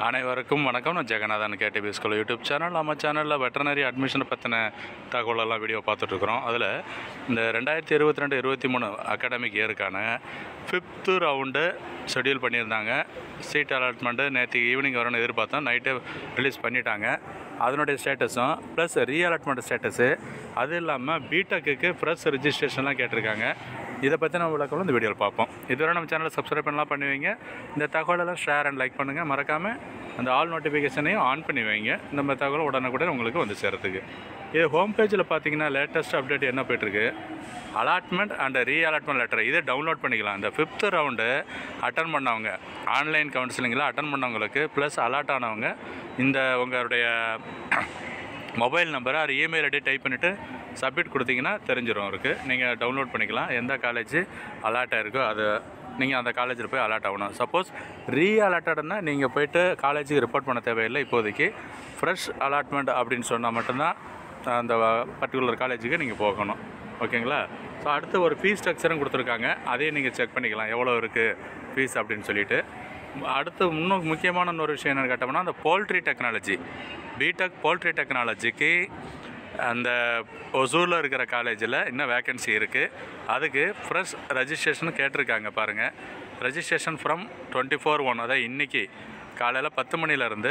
அனைவருக்கும் வணக்கம். நான் Jeganathan KTV School YouTube channel. நம்ம சேனலில் வெட்டர்னரி அட்மிஷனை பற்றின தகவலெல்லாம் வீடியோ பார்த்துட்ருக்குறோம். அதில் இந்த 2022-23 அகாடமிக் இயருக்கான 5th ரவுண்டு ஷெட்யூல் பண்ணியிருந்தாங்க. சீட் அலாட்மெண்ட்டு நேற்று ஈவினிங் வரும்னு எதிர்பார்த்தோம். நைட்டே ரிலீஸ் பண்ணிட்டாங்க. அதனுடைய ஸ்டேட்டஸும் ப்ளஸ் ரீஅலாட்மெண்ட் ஸ்டேட்டஸு, அது இல்லாமல் BTechக்கு ப்ரெஸ் ரிஜிஸ்ட்ரேஷன்லாம் கேட்டிருக்காங்க. இதை பற்றின விளக்கம் இந்த வீடியோவில் பார்ப்போம். இதுவரை நம்ம சேனலை சப்ஸ்கிரைப் பண்ணலாம் பண்ணுவீங்க. இந்த தகவலெல்லாம் ஷேர் அண்ட் லைக் பண்ணுங்கள். மறக்காமல் அந்த ஆல் நோட்டிஃபிகேஷனையும் ஆன் பண்ணி வைங்க. நம்ம தகவல் உடனுக்குடன் உங்களுக்கு வந்து சேர்கிறதுக்கு. இது ஹோம் பேஜில் பார்த்தீங்கன்னா லேட்டஸ்ட் அப்டேட் என்ன போய்ட்டுருக்கு, அலாட்மெண்ட் அண்ட் ரீஅலாட்மெண்ட் லெட்டர் இதை டவுன்லோட் பண்ணிக்கலாம். இந்த 5th ரவுண்டு அட்டன் பண்ணவங்க, ஆன்லைன் கவுன்சிலிங்கில் அட்டன் பண்ணவங்களுக்கு ப்ளஸ் அலாட் ஆனவங்க இந்த உங்களுடைய மொபைல் நம்பரை அது இமெயில் ஐடி டைப் பண்ணிவிட்டு சப்மிட் கொடுத்தீங்கன்னா தெரிஞ்சிடும். இருக்குது நீங்கள் டவுன்லோட் பண்ணிக்கலாம். எந்த காலேஜ் அலாட் ஆகிருக்கோ அது நீங்கள் அந்த காலேஜில் போய் அலாட் ஆகணும். சப்போஸ் ரீஅலாட்டட்னா நீங்கள் போய்ட்டு காலேஜுக்கு ரிப்போர்ட் பண்ண தேவையில்லை. இப்போதைக்கு ஃப்ரெஷ் அலாட்மெண்ட் அப்படின்னு சொன்னால் மட்டும்தான் அந்த பர்டிகுலர் காலேஜுக்கு நீங்கள் போகணும். ஓகேங்களா? ஸோ அடுத்து ஒரு ஃபீஸ் ஸ்ட்ரக்சரும் கொடுத்துருக்காங்க. அதையும் நீங்கள் செக் பண்ணிக்கலாம் எவ்வளோ இருக்குது ஃபீஸ் அப்படின்னு சொல்லிவிட்டு. அடுத்து இன்னும் முக்கியமான இன்னொரு விஷயம் என்னென்னு கேட்டோம்னா, அந்த போல்ட்ரி டெக்னாலஜி BTech போல்ட்ரி டெக்னாலஜிக்கு அந்த ஒசூரில் இருக்கிற காலேஜில் இன்னும் வேக்கன்சி இருக்குது. அதுக்கு ஃப்ரெஷ் ரெஜிஸ்ட்ரேஷன் கேட்டிருக்காங்க. பாருங்கள், ரெஜிஸ்ட்ரேஷன் ஃப்ரம் 24/1, அதாவது இன்றைக்கி காலையில் 10 மணிலேருந்து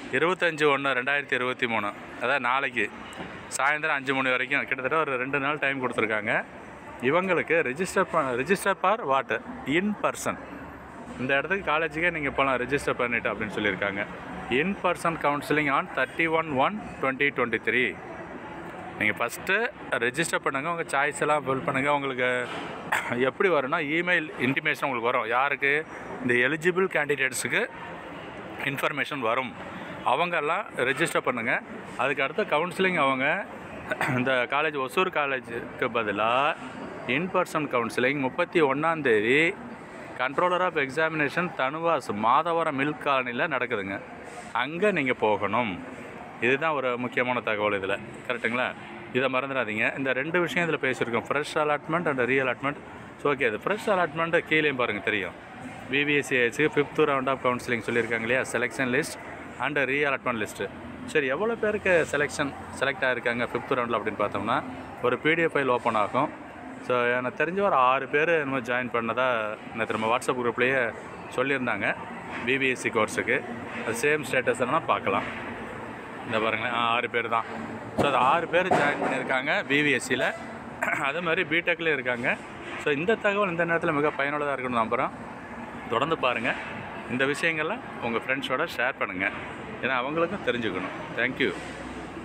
25/1/2023, அதாவது நாளைக்கு சாயந்தரம் 5 மணி வரைக்கும் கிட்டத்தட்ட ஒரு 2 நாள் டைம் கொடுத்துருக்காங்க. இவங்களுக்கு register for what in person. இந்த இடத்துக்கு காலேஜுக்கே நீங்கள் போகலாம் ரெஜிஸ்டர் பண்ணிவிட்டு அப்படின்னு சொல்லியிருக்காங்க. In person counselling on 31/1/2023. நீங்கள் ஃபஸ்ட்டு ரெஜிஸ்டர் பண்ணுங்கள். உங்கள் சாய்ஸ் எல்லாம் ஃபில் பண்ணுங்கள். உங்களுக்கு எப்படி வரும்னா இமெயில் இன்டிமேஷன் உங்களுக்கு வரும். யாருக்கு? இந்த எலிஜிபிள் கேண்டிடேட்ஸுக்கு இன்ஃபர்மேஷன் வரும். அவங்கெல்லாம் ரெஜிஸ்டர் பண்ணுங்கள். அதுக்கு அடுத்த கவுன்சிலிங் அவங்க இந்த காலேஜ் ஒசூர் காலேஜுக்கு பதிலாக இன் பர்சன் கவுன்சிலிங் 31ஆம் controller of examination TANUVAS Madhavaram milk காலனியில் நடக்குதுங்க. அங்கே நீங்கள் போகணும். இதுதான் ஒரு முக்கியமான தகவல் இதில். கரெக்டுங்களா? இதை மறந்துடாதீங்க. இந்த 2 விஷயம் இதில் பேசியிருக்கோம், fresh allotment and reallotment. So okay, அது ஃப்ரெஷ் அலாட்மெண்ட்டு கீழேயும் பாருங்கள் தெரியும். BBSCHக்கு 5th ரவுண்ட் ஆஃப் கவுன்சிலிங் சொல்லியிருக்காங்க இல்லையா, selection list and reallotment list. சரி, எவ்வளோ பேருக்கு செலக்ட் ஆகிருக்காங்க 5th ரவுண்டில் அப்படின்னு பார்த்தோம்னா, ஒரு PDF ஃபைல் ஓப்பன் ஆகும். ஸோ எனக்கு தெரிஞ்ச ஒரு 6 பேர் நம்ம ஜாயின் பண்ணதாக நேற்று நம்ம வாட்ஸ்அப் குரூப்லேயே சொல்லியிருந்தாங்க. BBSC கோர்ஸுக்கு அது சேம் ஸ்டேட்டஸ் என்னன்னா பார்க்கலாம். இந்த பாருங்களேன், 6 பேர் தான். ஸோ அது 6 பேர் ஜாயின் பண்ணியிருக்காங்க BBSCயில். அதே மாதிரி BTechலேயும் இருக்காங்க. ஸோ இந்த தகவல் இந்த நேரத்தில் மிக பயனுள்ளதாக இருக்கணும்னு நம்புகிறோம். தொடர்ந்து பாருங்கள். இந்த விஷயங்கள்லாம் உங்கள் ஃப்ரெண்ட்ஸோட ஷேர் பண்ணுங்கள். ஏன்னா அவங்களுக்கும் தெரிஞ்சுக்கணும். தேங்க்யூ.